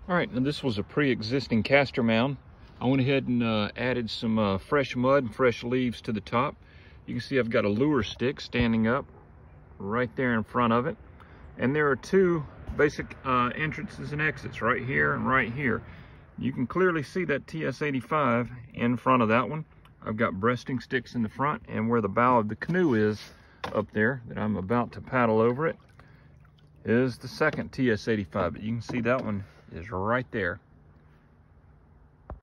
All right, now this was a pre-existing Castor mound. I went ahead and added some fresh mud and fresh leaves to the top. You can see I've got a lure stick standing up right there in front of it. And there are two basic entrances and exits right here and right here. You can clearly see that TS-85 in front of that one. I've got breasting sticks in the front, and where the bow of the canoe is up there that I'm about to paddle over it is the second TS-85, but you can see that one is right there.